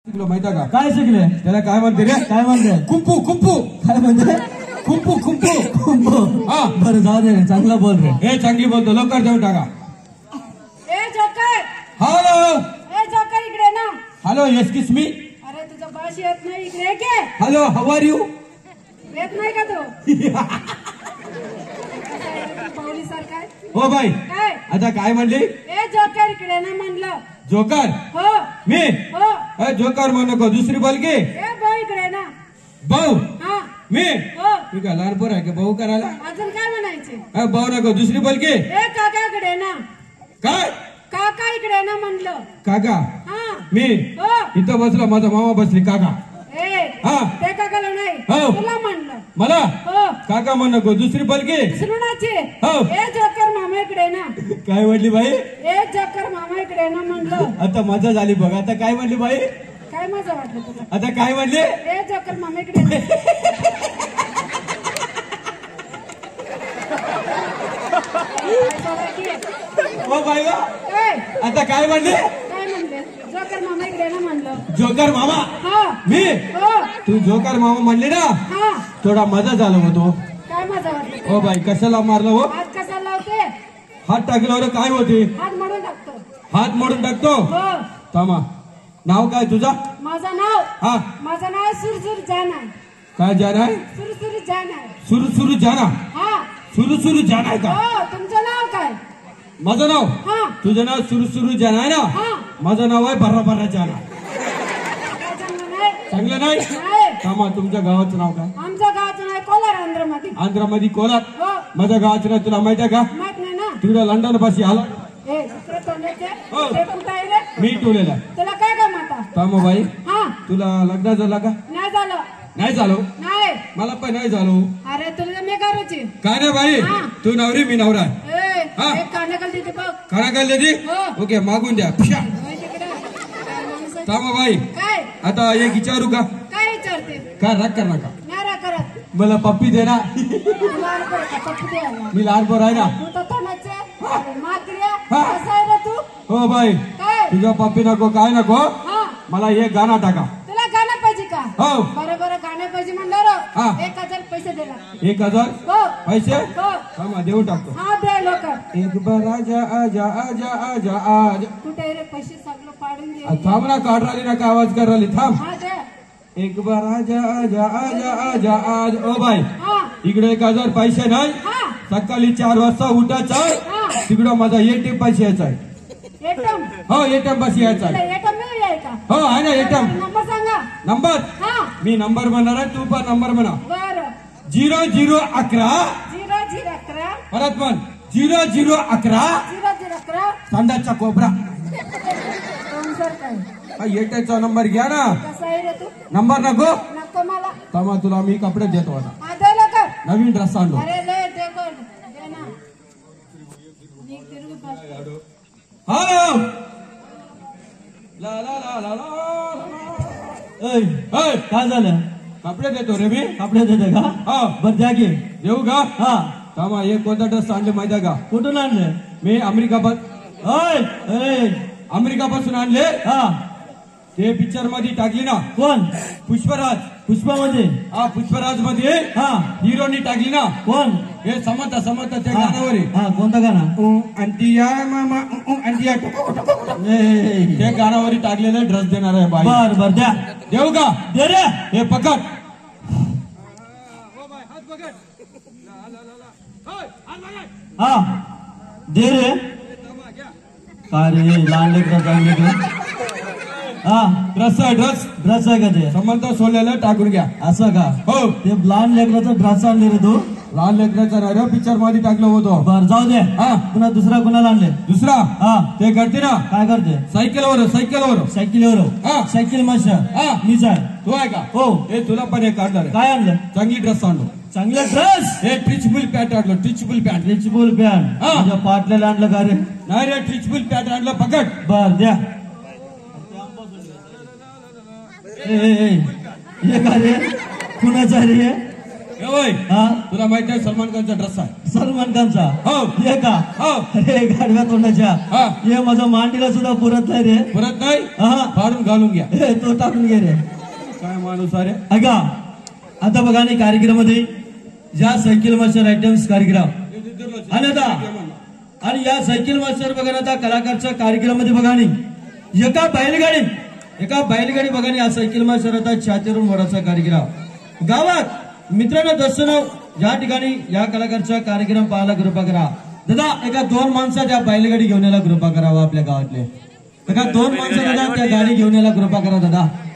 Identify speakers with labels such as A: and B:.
A: माहिती का
B: काय शिकले
A: त्याला काय म्हणते रे
B: काय म्हणते
A: कुंपू कुंपू
B: काय म्हणते
A: कुंपू कुंपू
B: कुंपू
A: हा
B: बरं जाऊ दे चांगला बोल रे
A: हे चांगली बोलतो लवकर देऊन टाका
C: ए जोकर
A: हॅलो
C: ए जोकर इकडे ना
A: हॅलो एक्सक्यूज मी
C: अरे तुझा भाष येत नाही इकडे के
A: हॅलो हाऊ आर यू
C: येत नाही का तू पावली सारखा
A: हो भाई
C: काय
A: आता काय म्हणली
C: ए जोकर इकडे ना म्हणलं
A: जोकर
C: हो
A: मी
C: हो
A: जोकर म्हणू नको दुसरी बोल की
C: ए भाऊ इकडे ना
A: भाऊ
C: हा
A: मी
C: हो
A: मी का लहान पोर आहे का भाऊ करायला
C: अजून काय म्हणायचे
A: भाऊ नको दुसरी बोल की
C: ए काका इकडे ना
A: काय
C: काका इकडे ना म्हणलं
A: काका
C: हा
A: मी
C: हो
A: इथं बसला माझा मामा बसली काका
C: ए
A: हा
C: ते काकाला नाही
A: हो.
C: तुला म्हणलं
A: मला
C: हो
A: काका म्हण नको दुसरी बोल की
C: सुनाचे
A: हो.
C: ए जोकर मामा इकडे ना
A: काय म्हणली बाई
C: ए जोकर मामा इकडे ना म्हणलं
A: आता मजा झाली बघ आता काय म्हणली बाई
C: काय मजा वाटलं तुला
A: आता काय म्हणली
C: ए जोकर मामा इकडे ना.
A: ओ बाई वा.
C: काय
A: आता काय म्हणली
C: काय म्हणले जोकर मामा इकडे ना म्हणलं
A: जोकर मामा
C: हा
A: मी
C: हो
A: तू जोकर मामा म्हणली ना
C: हा
A: थोडा मजा झाला होतो
C: काय मजा वाटलं
A: ओ बाई कशाला मारलं हो
C: हात कसा लावते
A: हात टाकल्यावर काय होते
C: हात मोडून टाकतो
A: हात मोडून टाकतो
C: हो
A: थांबा नाव काय तुझा
C: माझं नाव
A: हा
C: माझं नाव सुरसुर जान आहे
A: काय जाना आहे
C: सुरसुर जान आहे
A: सुरू सुरू जाना
C: हा
A: सुरू सुरू जाना आहे का
C: हो तुमचं नाव काय
A: माझं नाव
C: हा
A: तुझं नाव सुरू सुरू जाना आहे ना
C: हा
A: माझं नाव आहे भरा भरा जाना
C: काय चांगलं नाही
A: चांगलं नाही
C: नाही
A: थांबा तुमच्या गावाचं नाव काय
C: आमच्या गावाचं नाव कोलार आंध्रमध्ये
A: आंध्रामध्ये कोलार
C: हो
A: माझ्या गावाचं नाव तुला माहिती आहे का
C: माहित नाही ना
A: तिकडे लंडन पाशी आलो
C: ए दुसरं तोंडाचे
A: हो.
C: ते कुठं आहे रे
A: मी ठेवलेला आहे
C: तुला काय काम आता
A: थांबा बाई
C: हा
A: तुला लग्न झाला का
C: नाही झालं
A: नाही झालो
C: नाही
A: मला पण नाही झालो
C: अरे तुला मी करायची
A: काय नाही बाई
C: हा.
A: तू नवरी मी नवरा आहे
C: ए
A: हा.
C: एक कानाकल तिथे बघ
A: खाना काय ती
C: हो.
A: ओके मागून द्या पिशा
C: होय तिकडे काय माणूस आहे?
A: थांबा बाई
C: काय
A: आता एक विचारू का
C: काय विचारते
A: काय राग कर नका
C: नाही रा करत
A: मला पप्पी दे ना
C: तुला अरे बरं का पप्पू द्यायला
A: मी लहान पोर आहे ना
C: तू तर तोंडाचे मात्र्या
A: हा.
C: कसं आहे रे तू
A: हो बाई
C: काय
A: तुझा पप्पी नको काय नको
C: हा
A: मला एक गाणं टाका
C: तुला गाणं पाहिजे का
A: हो
C: बरं बरं गाणं पाहिजे म्हणलं
A: हा.
C: 1000 पैसे देला
A: 1000
C: हो
A: पैसे
C: हो
A: थांबा देऊन टाकतो
C: हा दे लवकर
A: एक बार आजा आजा आजा आजा आजा
C: कुठे आहे रे पैसे सगळं पाडून दे
A: थांब ना काढ राहिली ना काय आवाज कर राहिली थांब
C: हा दे
A: एक बार आजा आजा आजा आजा आज ओ बाई
C: हा
A: इकडे 1000 पैसे नाही
C: हा
A: सकाळी 4 वाजता उठायचं
C: हा
A: तिकडं माझा एटीएम पैसे यायचा आहे
C: एटम
A: हो एटीएम पैसे यायचा आहे
C: एटम मिळू आहे का
A: हो आहे ना एटीएम
C: नंबर सांगा
A: नंबर
C: हा
A: मी नंबर म्हणणार आहे तू पण नंबर म्हणा
C: बरं
A: 0011
C: 0011
A: परत म्हण 0011
C: 0011
A: संडासचा कोबरा
C: सर काय
A: हा एटीएमचा नंबर घ्या ना
C: कसा आहे रे तू
A: नंबर नको
C: नको मला
A: थांबा तुला मी कपडे देतो आता
C: हा दे लवकर
A: नवीन ड्रेस आणलो
C: अरे ले दे कोण दे ना मी तिरगू पास
A: हॅलो ला ला ला ला ला
B: ऐ काय झालं
A: कपडे देतो रे मी
B: कपडे देते का
A: हा
B: बर द्या की
A: देऊ का
B: हा
A: थांबा एक कोणता ड्रेस आणले माहिती आहे का
B: कुठून आणले
A: मी
B: ऐ
A: अमेरिकापासून आणले
B: हा
A: ते पिक्चर मध्ये टाकली ना
B: कोण
A: पुष्पराज
B: पुष्पामध्ये
A: हा पुष्पराज मध्ये
B: हा
A: हिरोनी टाकली ना
B: कोण
A: हे समजता समजता त्या
B: हा
A: गाण्यावर आहे.
B: हा, कोणतं गाणं
A: अंटिया मामा अंटिया
B: ए,
A: त्या गाण्यावर टाकलेलं ड्रेस देणार आहे बाई
B: बर बर द्या
A: देऊ का
B: दे रे
A: हे पकड
B: हा दे रे काय रे लहान लेकरं चांगले हा
A: ड्रेस आहे ड्रेस
B: ड्रेस आहे का ते
A: समजता सोडलेलं टाकून घ्या
B: असं का
A: हो
B: ते लहान लेकराचं ड्रेस आणले रे तू
A: लहान लेकराचा नाही पिक्चर मध्ये टाकलं होतं
B: बर जाऊ दे
A: हा
B: पुन्हा दुसरा कोणाला आणले
A: दुसरा
B: हा
A: ते करते ना
B: काय करते
A: सायकलवर
B: सायकलीवर
A: हा
B: सायकल मास्टर
A: हा
B: मीच आहे
A: तू आहे का
B: हो
A: हे तुला पण एक काढणार आहे.
B: काय आणलं
A: चांगली ड्रेस आणलो
B: चांगला ड्रेस
A: हे ट्रिचबुल पॅट आणलो ट्रिचबुल पॅट
B: रिचबुल पॅन्ट
A: हा.
B: माझ्या पाटल्याला आणलं का रे
A: नाही रे ट्रिचबुल पॅट आणलं पकड
B: बर द्या ए, ए, ए, हे का रे कुणाचं आहे रे
A: ए होय
B: हा
A: तुला माहिती आहे सलमान खानचा ड्रेस आहे
B: सलमान खानचा
A: हो
B: हे का
A: हो
B: अरे गाडव्या तोंडाच्या
A: हा
B: हे माझं मांडीला सुद्धा पुरत नाही रे
A: परत नाही
B: हा
A: फाडून घालून घ्या
B: हे तो टाकून घे रे
A: काय माणूस अरे
B: ऐका आता बघा नाही कार्यक्रमामध्ये ज्या सायकल मास्टर आयटम्स कार्यक्रम आणि आता आणि या सायकल मास्टर बघा ना आता कलाकारच्या कार्यक्रमामध्ये बघा नाही एका बैलगाडी बघा नाही या सायकल मास्टर आता छातीवरून मोडाचा कार्यक्रम गावात मित्रांनो दर्शन या ठिकाणी या कलाकारचा कार्यक्रम पाहायला कृपा करा दादा एका 2 माणसं त्या बैलगाडी घेऊन यायला कृपा करावा आपल्या गावातले एका 2 माणसं दादा त्या गाडी घेऊन यायला कृपा करा दादा